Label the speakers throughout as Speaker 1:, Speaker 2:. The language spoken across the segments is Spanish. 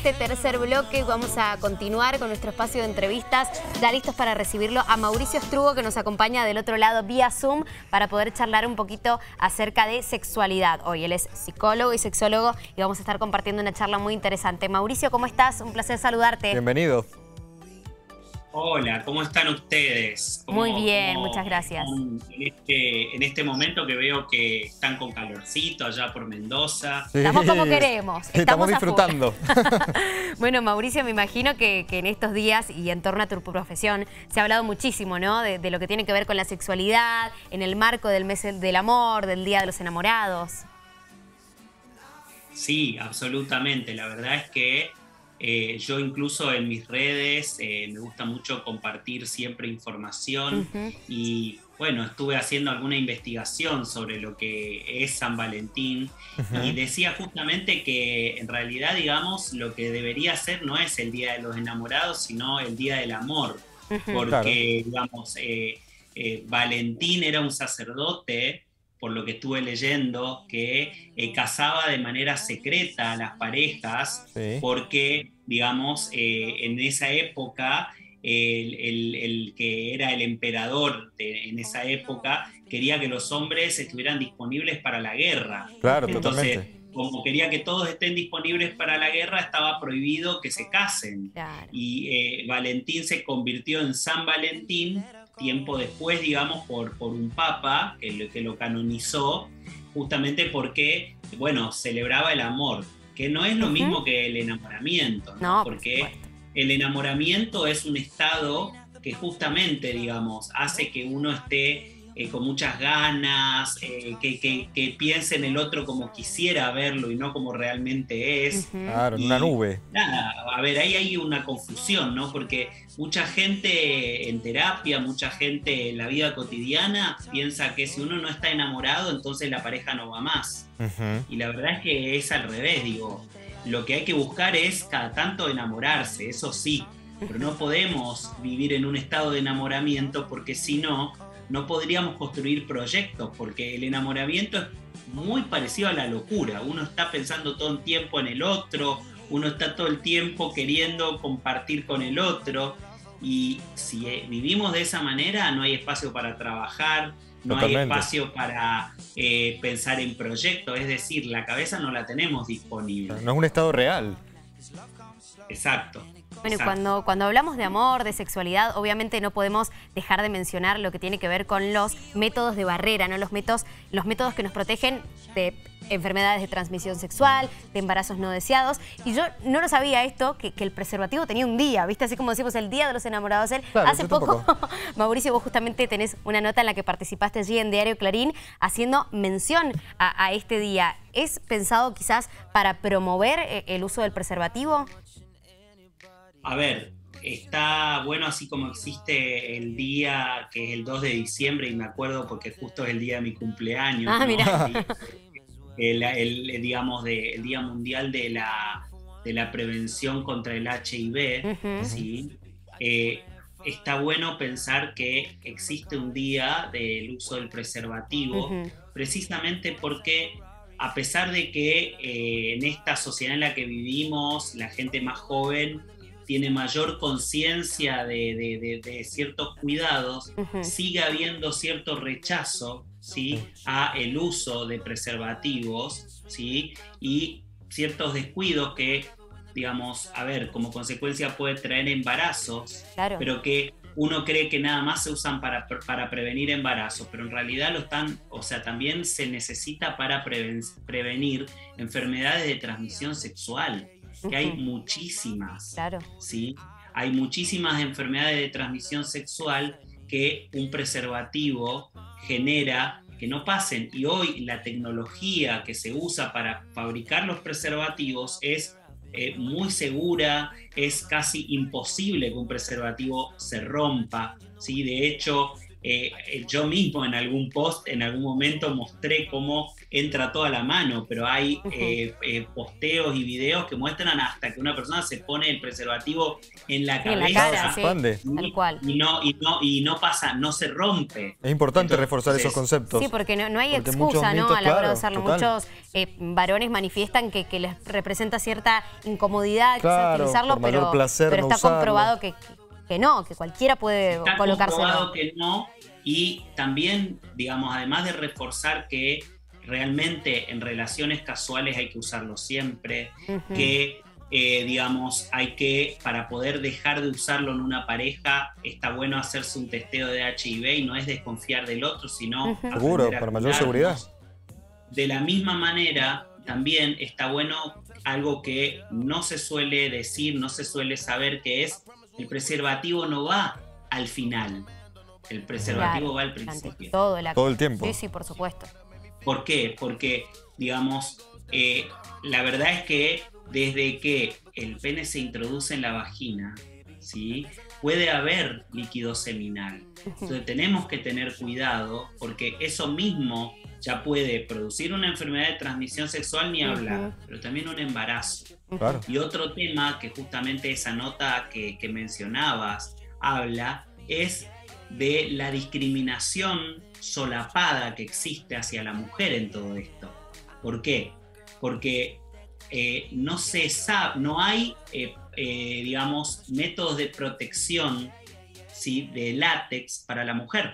Speaker 1: este tercer bloque vamos a continuar con nuestro espacio de entrevistas, ya listos para recibirlo a Mauricio Strugo, que nos acompaña del otro lado vía Zoom para poder charlar un poquito acerca de sexualidad. Hoy él es psicólogo y sexólogo y vamos a estar compartiendo una charla muy interesante. Mauricio, ¿cómo estás? Un placer saludarte.
Speaker 2: Bienvenido.
Speaker 3: Hola, ¿cómo están ustedes?
Speaker 1: Muy bien, muchas gracias.
Speaker 3: En este momento que veo que están con calorcito allá por Mendoza.
Speaker 1: Sí. Estamos como queremos.
Speaker 2: Estamos disfrutando.
Speaker 1: Bueno, Mauricio, me imagino que en estos días y en torno a tu profesión se ha hablado muchísimo, ¿no? De lo que tiene que ver con la sexualidad, en el marco del mes del amor, del Día de los Enamorados.
Speaker 3: Sí, absolutamente. La verdad es que yo incluso en mis redes me gusta mucho compartir siempre información y bueno, estuve haciendo alguna investigación sobre lo que es San Valentín y decía justamente que en realidad, digamos, lo que debería ser no es el Día de los Enamorados, sino el Día del Amor, porque, digamos, Valentín era un sacerdote, por lo que estuve leyendo, que casaba de manera secreta a las parejas, porque, digamos, en esa época, el que era el emperador en esa época quería que los hombres estuvieran disponibles para la guerra.
Speaker 2: Claro,
Speaker 3: entonces,
Speaker 2: totalmente.
Speaker 3: como quería que todos estén disponibles para la guerra, estaba prohibido que se casen.
Speaker 1: Claro.
Speaker 3: Y Valentín se convirtió en San Valentín tiempo después, digamos, por un papa que lo canonizó, justamente porque, bueno, celebraba el amor, que no es lo mismo que el enamoramiento, ¿no?
Speaker 1: No,
Speaker 3: Porque el enamoramiento es un estado que justamente, digamos, hace que uno esté con muchas ganas, que piense en el otro como quisiera verlo y no como realmente es.
Speaker 2: Claro, en una nube.
Speaker 3: Nada, a ver, ahí hay una confusión, ¿no? Porque mucha gente en terapia, mucha gente en la vida cotidiana piensa que si uno no está enamorado, entonces la pareja no va más. Y la verdad es que es al revés, digo. Lo que hay que buscar es cada tanto enamorarse, eso sí, pero no podemos vivir en un estado de enamoramiento porque si no, no podríamos construir proyectos, porque el enamoramiento es muy parecido a la locura. Uno está pensando todo el tiempo en el otro, uno está todo el tiempo queriendo compartir con el otro, y si vivimos de esa manera no hay espacio para trabajar, no hay espacio para pensar en proyectos, es decir, la cabeza no la tenemos disponible.
Speaker 2: No es un estado real.
Speaker 3: Exacto.
Speaker 1: Bueno, y cuando hablamos de amor, de sexualidad, obviamente no podemos dejar de mencionar lo que tiene que ver con los métodos de barrera, ¿no? Los métodos que nos protegen de enfermedades de transmisión sexual, de embarazos no deseados. Y yo no lo sabía esto, que el preservativo tenía un día, ¿viste? Así como decimos el Día de los Enamorados.
Speaker 2: Claro,
Speaker 1: hace poco, Mauricio, vos justamente tenés una nota en la que participaste allí en Diario Clarín haciendo mención a este día. ¿Es pensado quizás para promover el uso del preservativo?
Speaker 3: A ver, está bueno así como existe el día que es el 2 de diciembre, y me acuerdo porque justo es el día de mi cumpleaños,
Speaker 1: Ah,
Speaker 3: ¿no?
Speaker 1: mirá.
Speaker 3: Digamos, el Día Mundial de la Prevención contra el HIV, ¿sí? Está bueno pensar que existe un día del uso del preservativo, precisamente porque a pesar de que en esta sociedad en la que vivimos, la gente más joven tiene mayor conciencia de ciertos cuidados, sigue habiendo cierto rechazo, ¿sí?, a el uso de preservativos, ¿sí?, y ciertos descuidos que, digamos, a ver, como consecuencia puede traer embarazos, pero que uno cree que nada más se usan para prevenir embarazos, pero en realidad lo están, o sea, también se necesita para prevenir enfermedades de transmisión sexual, que hay muchísimas, ¿sí? Hay muchísimas enfermedades de transmisión sexual que un preservativo genera que no pasen, y hoy la tecnología que se usa para fabricar los preservativos es muy segura, es casi imposible que un preservativo se rompa, ¿sí? De hecho, yo mismo en algún post, en algún momento mostré cómo entra toda la mano, pero hay posteos y videos que muestran hasta que una persona se pone el preservativo en la cabeza.
Speaker 1: En la cara, sí,
Speaker 2: expande.
Speaker 1: tal cual.
Speaker 3: Y no pasa, no se rompe.
Speaker 2: Es importante reforzar esos conceptos.
Speaker 1: Sí, porque no hay
Speaker 2: Porque
Speaker 1: excusa,
Speaker 2: muchos
Speaker 1: ¿no?
Speaker 2: mitos,
Speaker 1: A la hora de
Speaker 2: claro,
Speaker 1: usarlo.
Speaker 2: total.
Speaker 1: Muchos varones manifiestan que les representa cierta incomodidad quizás
Speaker 2: Claro,
Speaker 1: utilizarlo,
Speaker 2: por mayor
Speaker 1: pero
Speaker 2: placer no
Speaker 1: está
Speaker 2: usarlo.
Speaker 1: comprobado que no, que cualquiera puede
Speaker 3: Está
Speaker 1: colocárselo.
Speaker 3: comprobado que no, y también, digamos, además de reforzar que realmente en relaciones casuales hay que usarlo siempre, que digamos, hay que, para poder dejar de usarlo en una pareja, está bueno hacerse un testeo de HIV y no es desconfiar del otro, sino
Speaker 2: seguro, para mayor seguridad.
Speaker 3: De la misma manera, también está bueno algo que no se suele decir, no se suele saber, que es el preservativo no va al final, el preservativo va al principio.
Speaker 2: Todo el tiempo.
Speaker 1: Sí, sí, por supuesto.
Speaker 3: ¿Por qué? Porque, digamos, la verdad es que desde que el pene se introduce en la vagina, ¿sí?, puede haber líquido seminal. Entonces tenemos que tener cuidado, porque eso mismo ya puede producir una enfermedad de transmisión sexual, ni hablar, pero también un embarazo.
Speaker 2: Claro.
Speaker 3: Y otro tema que justamente esa nota que mencionabas habla es de la discriminación solapada que existe hacia la mujer en todo esto. ¿Por qué? Porque no se sabe, no hay, digamos, métodos de protección, ¿sí?, de látex para la mujer.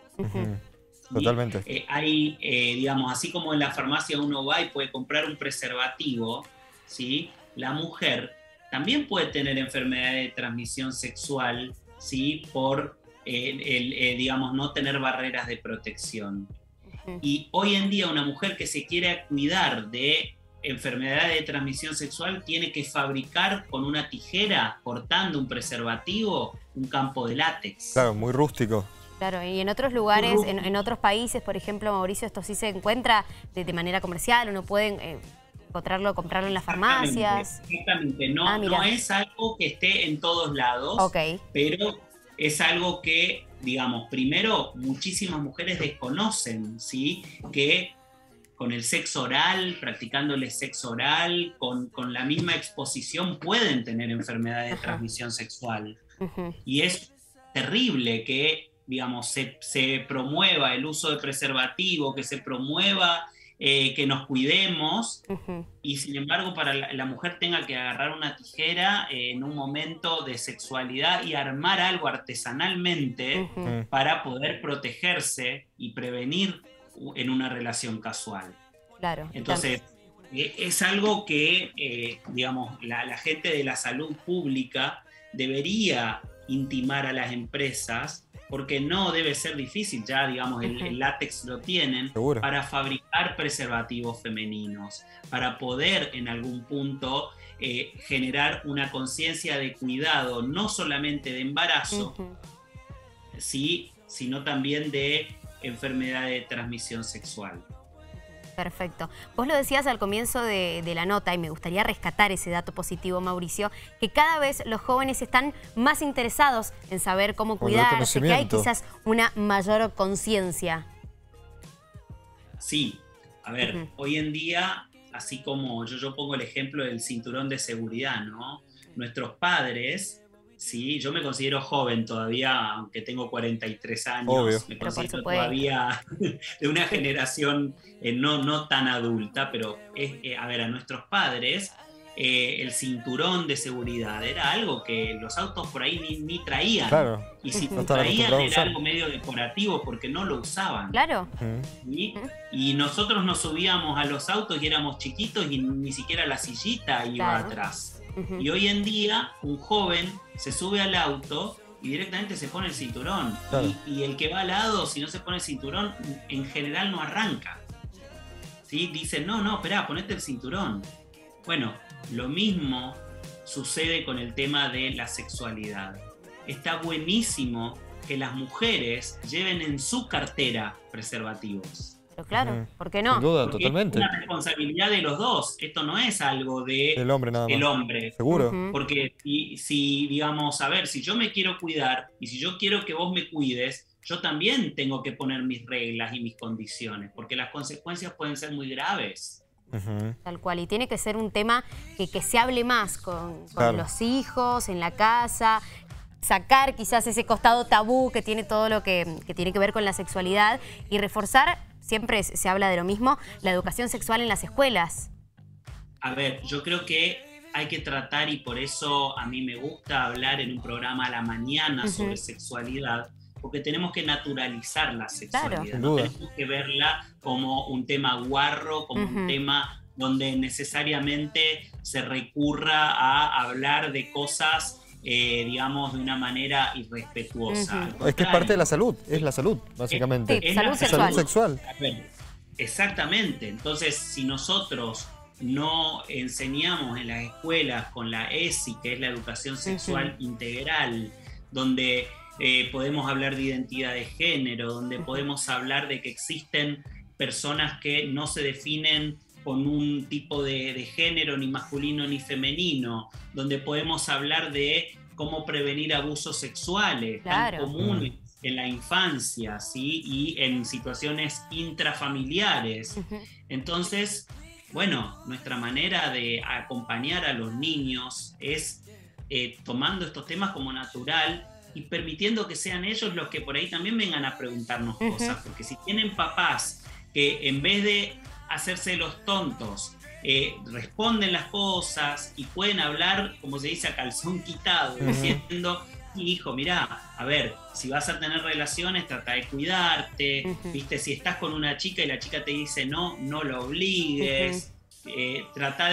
Speaker 2: Totalmente.
Speaker 3: Hay, digamos, así como en la farmacia uno va y puede comprar un preservativo, ¿sí?, la mujer también puede tener enfermedades de transmisión sexual, ¿sí?, por digamos, no tener barreras de protección. Y hoy en día una mujer que se quiere cuidar de enfermedades de transmisión sexual tiene que fabricar con una tijera, cortando un preservativo, un campo de látex.
Speaker 2: Claro, muy rústico.
Speaker 1: Claro, y en otros lugares, en otros países, por ejemplo, Mauricio, esto sí se encuentra de manera comercial, uno puede comprarlo en las farmacias.
Speaker 3: Exactamente, no es algo que esté en todos lados, pero es algo que, digamos, primero, muchísimas mujeres desconocen, ¿sí?, que con el sexo oral, practicándole sexo oral, con la misma exposición pueden tener enfermedades de transmisión sexual. Y es terrible que, digamos, se promueva el uso de preservativo, que se promueva que nos cuidemos, y sin embargo para la mujer tenga que agarrar una tijera en un momento de sexualidad y armar algo artesanalmente para poder protegerse y prevenir en una relación casual.
Speaker 1: Claro.
Speaker 3: Entonces, es algo que, digamos, la gente de la salud pública debería intimar a las empresas, porque no debe ser difícil, ya, digamos, el látex lo tienen.
Speaker 2: Seguro.
Speaker 3: Para fabricar preservativos femeninos, para poder en algún punto generar una conciencia de cuidado, no solamente de embarazo, ¿sí?, sino también de enfermedad de transmisión sexual.
Speaker 1: Perfecto. Vos lo decías al comienzo de la nota, y me gustaría rescatar ese dato positivo, Mauricio, que cada vez los jóvenes están más interesados en saber cómo cuidarse, que hay quizás una mayor conciencia.
Speaker 3: Sí, a ver, hoy en día, así como yo pongo el ejemplo del cinturón de seguridad, ¿no? Nuestros padres... Sí, yo me considero joven todavía, aunque tengo 43 años.
Speaker 2: Obvio.
Speaker 3: Me considero todavía de una generación no tan adulta, pero a ver, a nuestros padres el cinturón de seguridad era algo que los autos por ahí ni traían.
Speaker 2: Claro.
Speaker 3: Y si lo traían era algo medio decorativo porque no lo usaban.
Speaker 1: Claro.
Speaker 3: ¿Sí? Y nosotros nos subíamos a los autos y éramos chiquitos y ni siquiera la sillita iba atrás. Y hoy en día un joven se sube al auto y directamente se pone el cinturón. Claro. Y el que va al lado, si no se pone el cinturón, en general no arranca. ¿Sí? Dicen, no, esperá, ponete el cinturón. Bueno, lo mismo sucede con el tema de la sexualidad. Está buenísimo que las mujeres lleven en su cartera preservativos.
Speaker 1: Pero claro, ¿por qué no?
Speaker 2: Sin duda,
Speaker 3: Porque
Speaker 2: totalmente.
Speaker 3: es una responsabilidad de los dos. Esto no es algo de
Speaker 2: El hombre nada más.
Speaker 3: el hombre.
Speaker 2: Seguro.
Speaker 3: Porque si, digamos, a ver, si yo me quiero cuidar y si yo quiero que vos me cuides, yo también tengo que poner mis reglas y mis condiciones, porque las consecuencias pueden ser muy graves.
Speaker 1: Tal cual, y tiene que ser un tema que se hable más con
Speaker 2: Claro.
Speaker 1: los hijos, en la casa, sacar quizás ese costado tabú que tiene todo lo que tiene que ver con la sexualidad y reforzar, siempre se habla de lo mismo, la educación sexual en las escuelas.
Speaker 3: A ver, yo creo que hay que tratar, y por eso a mí me gusta hablar en un programa a la mañana sobre sexualidad, porque tenemos que naturalizar la sexualidad,
Speaker 1: Claro.
Speaker 3: no tenemos que verla como un tema guarro, como un tema donde necesariamente se recurra a hablar de cosas, digamos, de una manera irrespetuosa.
Speaker 2: Es que es parte de la salud, es la salud, básicamente.
Speaker 1: Sí, salud
Speaker 3: la
Speaker 1: sexual.
Speaker 2: Salud sexual.
Speaker 3: A ver, exactamente. Entonces, si nosotros no enseñamos en las escuelas con la ESI, que es la educación sexual integral, donde podemos hablar de identidad de género, donde podemos hablar de que existen personas que no se definen con un tipo de género, ni masculino ni femenino, donde podemos hablar de cómo prevenir abusos sexuales tan comunes en la infancia, ¿sí? Y en situaciones intrafamiliares. Entonces, bueno, nuestra manera de acompañar a los niños es tomando estos temas como natural y permitiendo que sean ellos los que por ahí también vengan a preguntarnos cosas, porque si tienen papás que en vez de hacerse los tontos, responden las cosas y pueden hablar, como se dice, a calzón quitado, diciendo, hijo, mirá, a ver, si vas a tener relaciones, trata de cuidarte, viste, si estás con una chica y la chica te dice no, no lo obligues, trata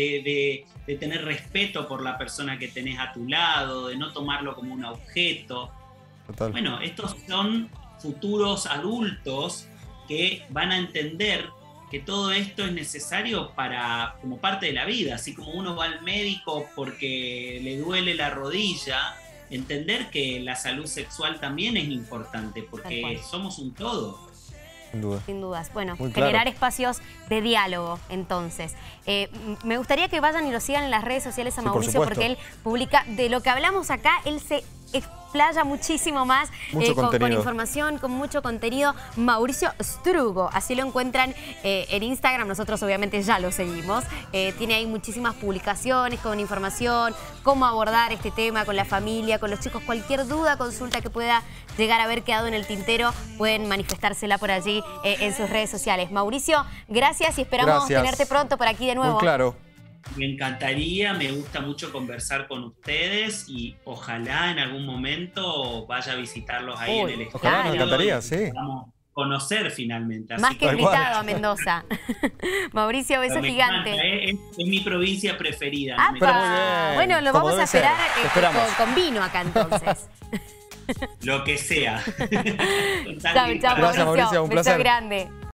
Speaker 3: de tener respeto por la persona que tenés a tu lado, de no tomarlo como un objeto.
Speaker 2: Total.
Speaker 3: Bueno, estos son futuros adultos que van a entender que todo esto es necesario como parte de la vida, así como uno va al médico porque le duele la rodilla, entender que la salud sexual también es importante, porque somos un todo.
Speaker 2: Sin duda.
Speaker 1: Sin dudas. Bueno,
Speaker 2: Muy
Speaker 1: generar
Speaker 2: claro.
Speaker 1: espacios de diálogo, entonces. Me gustaría que vayan y lo sigan en las redes sociales a
Speaker 2: Sí, por
Speaker 1: Mauricio,
Speaker 2: supuesto.
Speaker 1: porque él publica, de lo que hablamos acá, él se explaya muchísimo más,
Speaker 2: Mucho
Speaker 1: con
Speaker 2: contenido.
Speaker 1: información, con mucho contenido. Mauricio Strugo, así lo encuentran en Instagram, nosotros obviamente ya lo seguimos. Tiene ahí muchísimas publicaciones con información, cómo abordar este tema con la familia, con los chicos. Cualquier duda, consulta que pueda llegar a haber quedado en el tintero, pueden manifestársela por allí en sus redes sociales. Mauricio, gracias y esperamos tenerte pronto por aquí de nuevo.
Speaker 2: Muy claro.
Speaker 3: Me encantaría, me gusta mucho conversar con ustedes y ojalá en algún momento vaya a visitarlos ahí en el estudio.
Speaker 2: Ojalá, nos encantaría, sí.
Speaker 3: Vamos a conocer finalmente. Así
Speaker 1: Más que
Speaker 2: Tal cual.
Speaker 1: invitado a Mendoza. Mauricio, beso
Speaker 3: me
Speaker 1: gigante.
Speaker 3: encanta, es mi provincia preferida.
Speaker 1: ¡Apa!
Speaker 3: Me
Speaker 2: Pero muy
Speaker 3: encanta.
Speaker 2: bien.
Speaker 1: Bueno, lo
Speaker 2: Como
Speaker 1: vamos a
Speaker 2: debe ser.
Speaker 1: esperar
Speaker 2: Te esperamos.
Speaker 1: con vino acá entonces.
Speaker 3: Lo que sea.
Speaker 1: Chau, chau,
Speaker 2: Gracias, Mauricio, un
Speaker 1: Beso
Speaker 2: placer.
Speaker 1: grande.